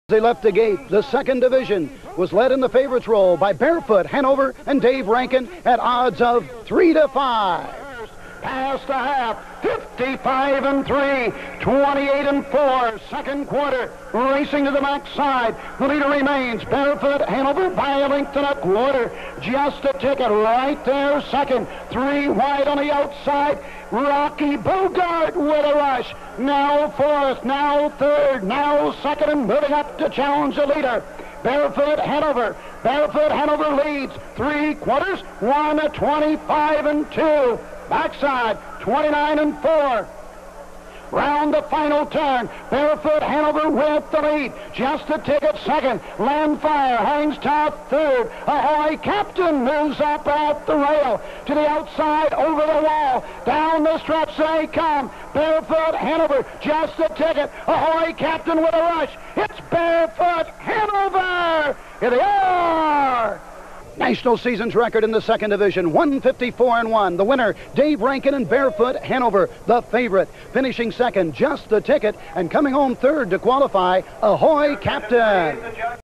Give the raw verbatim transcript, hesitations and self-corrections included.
They left the gate. The second division was led in the favorites role by Barefoot Hanover and Dave Rankin at odds of three to five. Past the half, fifty-five and three, twenty-eight and four, second quarter, racing to the backside. The leader remains Barefoot Hanover by a length and a quarter. Just a ticket right there, second. Three wide on the outside. Rocky Bogart with a rush. Now fourth, now third, now second, and moving up to challenge the leader. Barefoot Hanover. Barefoot Hanover leads three quarters, one twenty-five and two. Backside, twenty-nine and four. Round the final turn, Barefoot Hanover with the lead. Just a ticket second. Landfire hangs top third. Ahoy Captain moves up at the rail. To the outside, over the wall. Down the stretch they come. Barefoot Hanover, just a ticket. Ahoy Captain with a rush. It's Barefoot Hanover! Here they are! National seasons record in the second division, one fifty-four and one. The winner, Dave Rankin and Barefoot Hanover. The favorite, finishing second, just the ticket, and coming home third to qualify, Ahoy Captain.